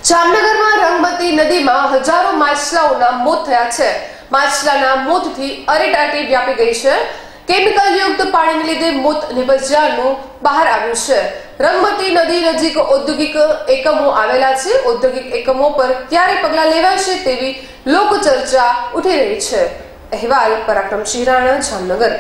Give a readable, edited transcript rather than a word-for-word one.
જામનગરમાં રંગમતી નદીમાં હજારો માછલાઓના મોત થયા છે। માછલાના મોતથી અરેટાટી વ્યાપી ગઈ છે। કેમિકલયુક્ત પાણીને લીધે મોત નિપજ્યાનું બહાર આવ્યું છે। રંગમતી નદી નજીક ઔદ્યોગિક એકમો આવેલા છે। ઔદ્યોગિક એકમો પર ક્યારે પગલાં લેવાશે તેવી લોકચર્ચા ઉઠી રહી છે। અહેવાલ પરાક્રમસિંહ રાણા, જામનગર।